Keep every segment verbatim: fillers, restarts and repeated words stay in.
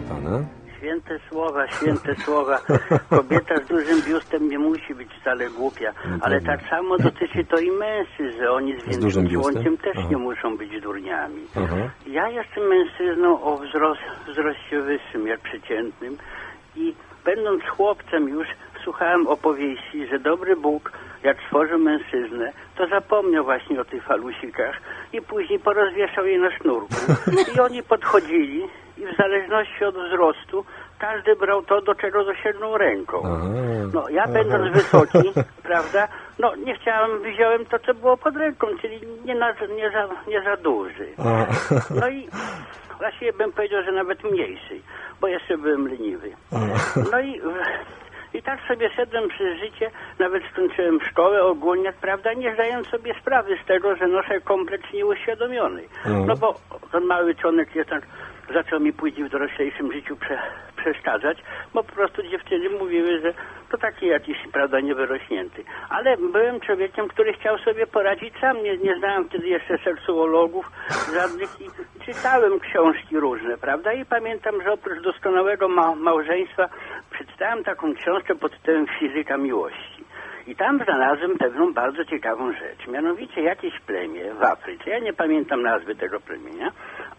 pana. Święte słowa, święte słowa. Kobieta z dużym biustem nie musi być wcale głupia, no ale tak samo dotyczy to i mężczyzn, że oni z większym członkiem też Aha. nie muszą być durniami. Aha. Ja jestem mężczyzną o wzrost, wzroście wyższym, jak przeciętnym i będąc chłopcem już słuchałem opowieści, że dobry Bóg, jak stworzył mężczyznę, to zapomniał właśnie o tych falusikach i później porozwieszał je na sznurku. I oni podchodzili i w zależności od wzrostu każdy brał to, do czego dosięgnął ręką. No ja będąc wysoki, prawda, no nie chciałem, wziąłem to, co było pod ręką, czyli nie, na, nie, za, nie za duży. No i właściwie bym powiedział, że nawet mniejszy, bo jeszcze byłem leniwy. No i... I tak sobie szedłem przez życie, nawet skończyłem szkołę ogólnie, prawda, nie zdając sobie sprawy z tego, że noszę kompleks nieuświadomiony. No bo ten mały członek jednak zaczął mi później w doroślejszym życiu prze, przeszkadzać, bo po prostu dziewczyny mówiły, że to taki jakiś, prawda, niewyrośnięty. Ale byłem człowiekiem, który chciał sobie poradzić sam, nie, nie znałem wtedy jeszcze seksuologów żadnych i czytałem książki różne, prawda, i pamiętam, że oprócz doskonałego ma małżeństwa przeczytałem taką książkę pod tytułem Fizyka miłości. I tam znalazłem pewną bardzo ciekawą rzecz. Mianowicie jakieś plemię w Afryce, ja nie pamiętam nazwy tego plemienia,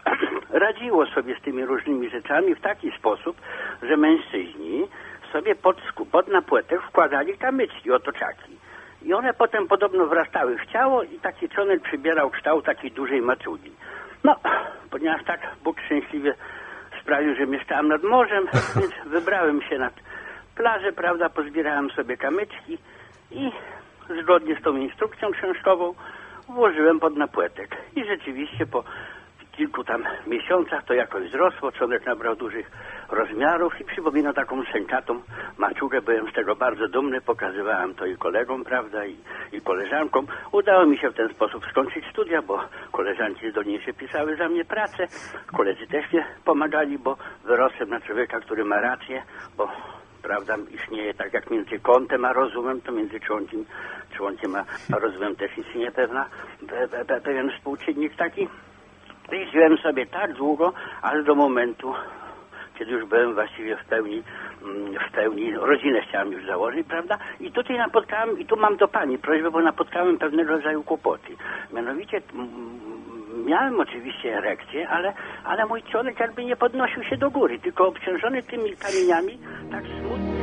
radziło sobie z tymi różnymi rzeczami w taki sposób, że mężczyźni sobie pod, pod napłetek wkładali kamyczki, otoczaki. I one potem podobno wrastały w ciało i taki członek przybierał kształt takiej dużej maczugi. No, ponieważ tak Bóg szczęśliwie sprawił, że mieszkałem nad morzem, więc wybrałem się nad plażę, prawda, pozbierałem sobie kamyczki i zgodnie z tą instrukcją książkową włożyłem pod napłetek. I rzeczywiście po kilku tam miesiącach to jakoś wzrosło, członek nabrał dużych rozmiarów i przypomina taką sękatą maczugę. Byłem z tego bardzo dumny, pokazywałem to i kolegom, prawda, i, i koleżankom. Udało mi się w ten sposób skończyć studia, bo koleżanki zdolniejsze pisały za mnie pracę, koledzy też mnie pomagali, bo wyrosłem na człowieka, który ma rację, bo prawda, istnieje tak jak między kątem a rozumem, to między członkiem, członkiem a, a rozumem też istnieje pewna, pe, pe, pe, pewien współczynnik taki. I żyłem sobie tak długo, aż do momentu, kiedy już byłem właściwie w pełni, w pełni, rodzinę chciałem już założyć, prawda? I tutaj napotkałem, i tu mam do pani prośbę, bo napotkałem pewnego rodzaju kłopoty. Mianowicie miałem oczywiście erekcję, ale, ale mój członek jakby nie podnosił się do góry, tylko obciążony tymi kamieniami, tak smutno.